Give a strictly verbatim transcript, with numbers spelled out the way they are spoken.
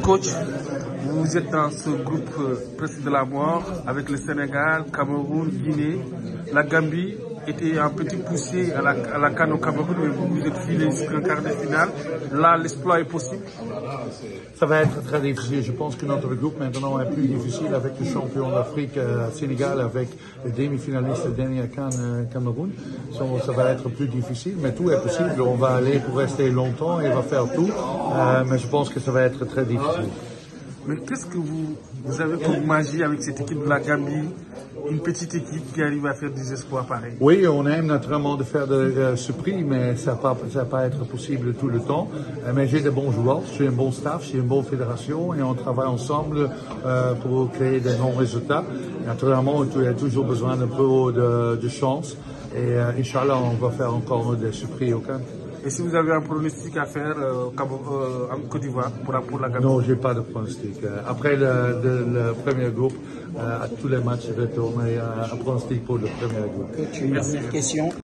Coach, vous êtes dans ce groupe presque de la mort avec le Sénégal, Cameroun, Guinée. La Gambie était un petit poussé à la, à la CAN au Cameroun, mais vous vous êtes filé jusqu'en quart de finale. Là, l'exploit est possible. Ça va être très difficile. Je pense que notre groupe maintenant est plus difficile avec le champion d'Afrique euh, Sénégal, avec le demi-finaliste de dernier CAN euh, Cameroun. So, ça va être plus difficile, mais tout est possible. On va aller pour rester longtemps et on va faire tout. Euh, mais je pense que ça va être très difficile. Mais qu'est-ce que vous, vous avez comme magie avec cette équipe de la Gambie, une petite équipe qui arrive à faire des espoirs pareils? Oui, on aime naturellement de faire de euh, surprises, mais ça ne va, va pas être possible tout le temps. Euh, mais j'ai de bons joueurs, j'ai un bon staff, j'ai une bonne fédération et on travaille ensemble euh, pour créer des bons résultats. Naturellement, il y a toujours besoin d'un peu de, de chance et euh, Inch'Allah, on va faire encore des surprises au camp. Et si vous avez un pronostic à faire euh, euh, en Côte d'Ivoire pour, pour la Gambie? Non, j'ai pas de pronostic. Après le, le, le premier groupe, euh, à tous les matchs retour, mais euh, un pronostic pour le premier groupe. Une dernière question.